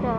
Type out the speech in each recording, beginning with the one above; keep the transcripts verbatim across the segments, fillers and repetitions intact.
Udah.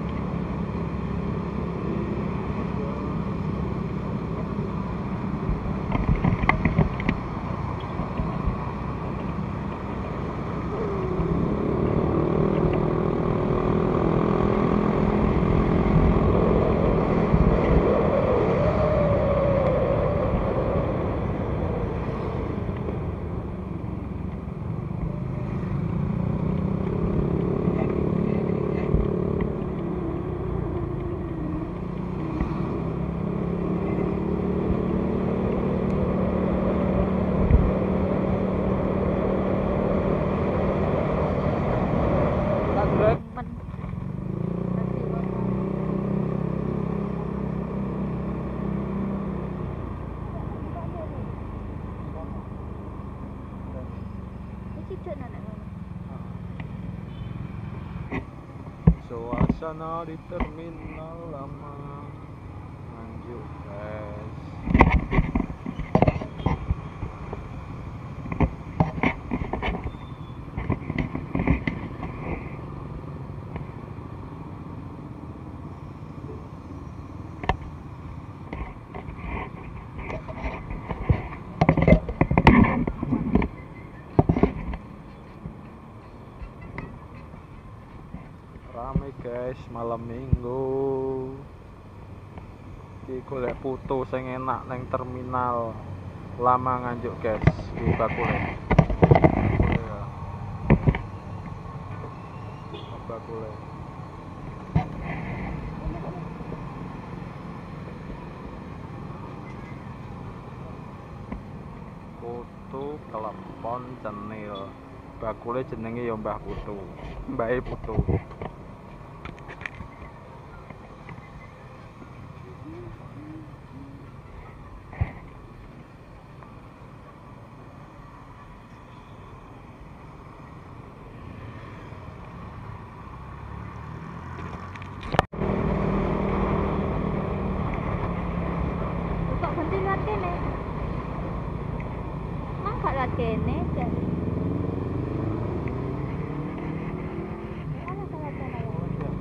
Suasana di terminal lama Nganjuk, guys. Rame guys, malam minggu iki golek foto sing enak neng terminal lama Nganjuk guys, di Bakule. Bakule. Foto Klepon Cenil. Bakule jenenge ya Mbah Putu. Mbahe Putu. Kene. Mang gak lihat kene, dan mana kalau sana ya?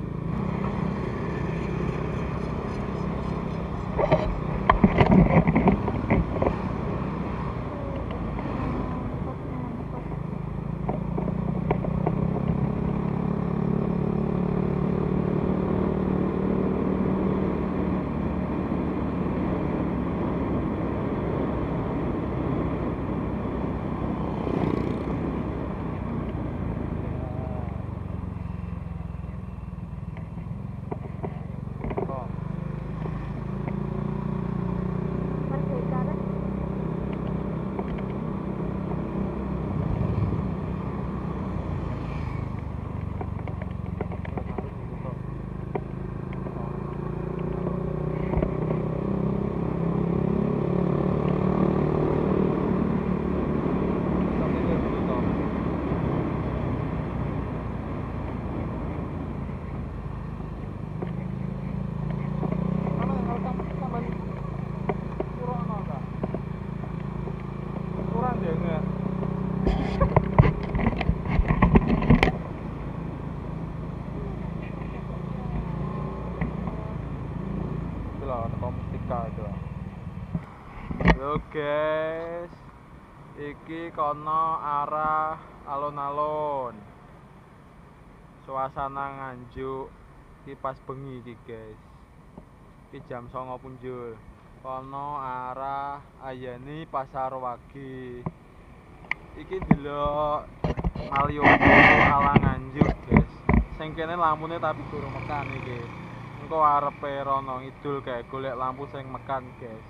Yo guys, iki kono arah alon-alon. Suasana Nganjuk iki pas bengi iki guys. Iki jam songo punjul. Kono arah Ayani Pasar Wage. Iki delok Malioboro ala Nganjuk guys. Sing kene lampune tapi durung mekan iki. Engko arepe rono ngidul kae golek lampu sing mekan guys.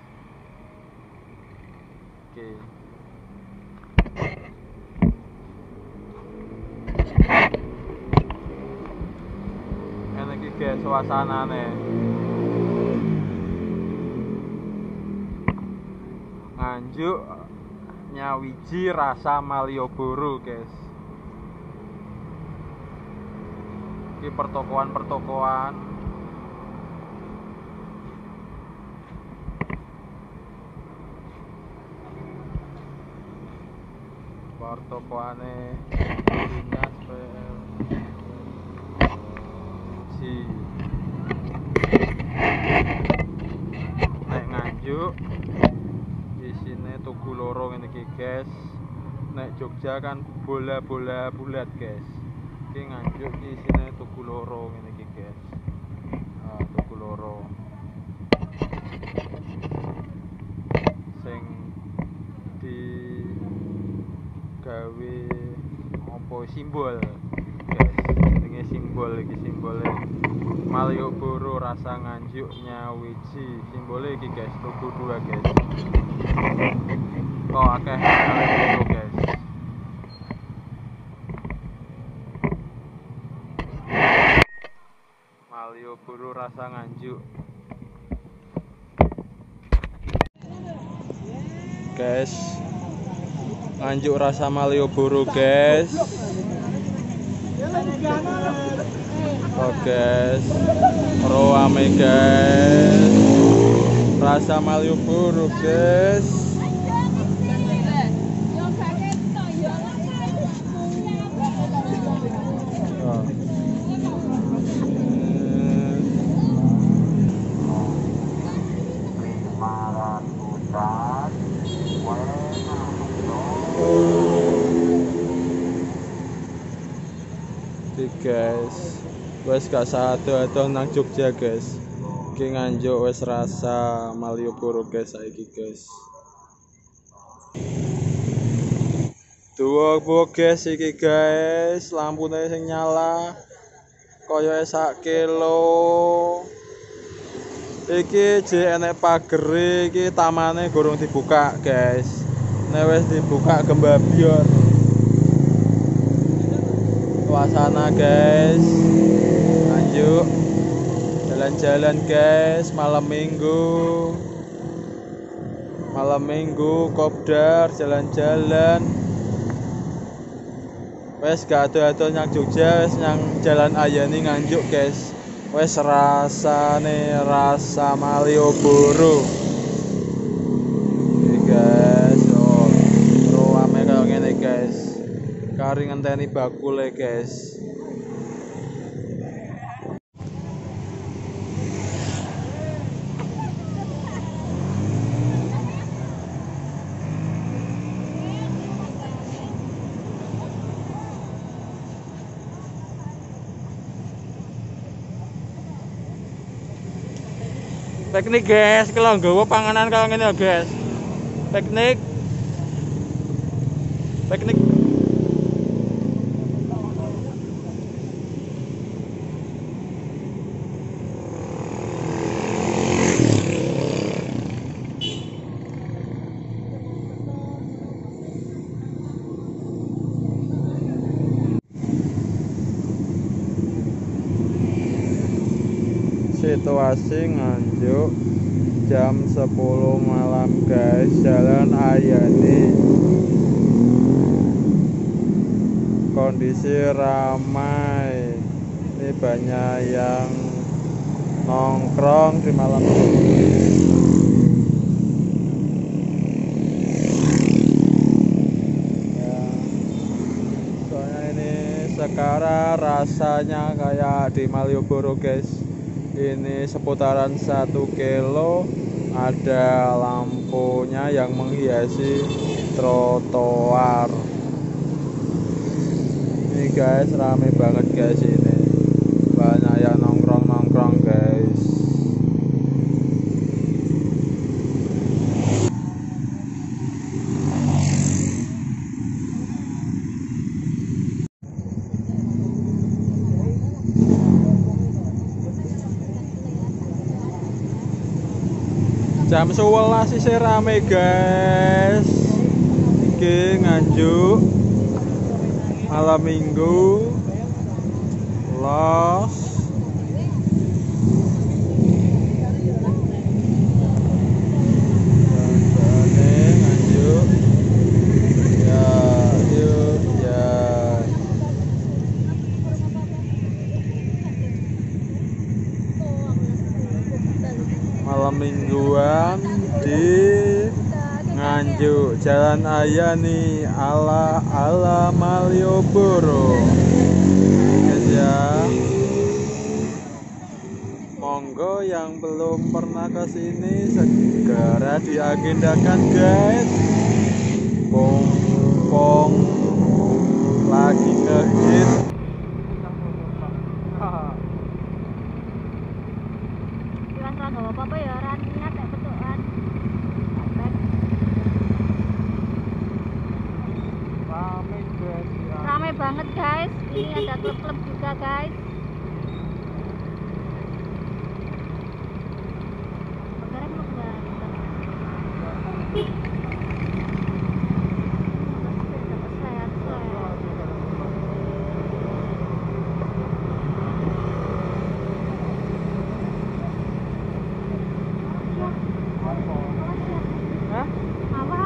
Oke. Ini iki guys suasanane. Nganjuk nyawiji rasa Malioboro guys. Iki pertokoan-pertokoan. Pertokoane Dinas P L si guys. Nek Jogja kan bola-bola bulat guys. Iki Nganjuk iki isine tugu loro ngene iki guys. Ah, tugu loro. Sing di gawe apa simbol guys. Jenenge simbol iki simbole Malioboro rasa Nganjuk nyawiji. Simbole iki guys, tugu dua guys. Kok akeh Malioboro guys. Malioboro rasa Nganjuk. Guys, Nganjuk rasa Malioboro guys. Oh guys, roame guys, rasa Malioboro guys. Oh. Oke guys, wes gak sado-ado nang Jogja guys. Iki Nganjuk wes rasa Malioboro guys saiki guys. Dua bu guys iki guys, lampune sing nyala kaya sak kilo. Iki jek enek pagere, iki tamane gorong dibuka guys. Nek wis dibuka gembabion. Suasana guys, Nganjuk jalan-jalan guys, malam minggu malam minggu kopdar jalan-jalan. Wes gak ado-ado nyang Jogja, wes nyang Jalan Ayani Nganjuk guys. Wes rasane rasa Malioboro iki guys. Oh, roame kaya ngene guys. Kari ngenteni bakule guys. Piknik guys, kalau nggawa panganan kaya ngene guys. Piknik. Piknik. Situasi Nganjuk jam sepuluh malam guys, Jalan Ayani. Kondisi ramai. Ini banyak yang nongkrong di malam ini. Ya, soalnya ini sekarang rasanya kayak di Malioboro guys. Ini seputaran satu kilo, ada lampunya yang menghiasi trotoar. Ini guys, rame banget guys ini. Banyak yang nongkrong-nongkrong guys. Jam sebelas sih rame guys. Iki Nganjuk malam minggu los. Jalan Nganjuk. Ya, yuk ya. Malam mingguan di Nganjuk, Jalan Ayani ala ala Malioboro. Guys ya. Monggo yang belum pernah ke sini segera diagendakan guys. Bo mumpung lagi ngehit. Iwan ra gawa apa-apa ya, ra niat nek petukan. Sampai Rame guys ya. rame banget guys. Ini ada klub-klub juga guys. Sekarang mau ke Hah? apa?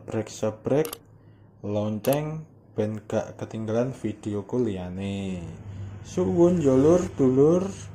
sebrek-sebrek lonceng ben gak ketinggalan videoku liyane. Suwun yo lur dulur.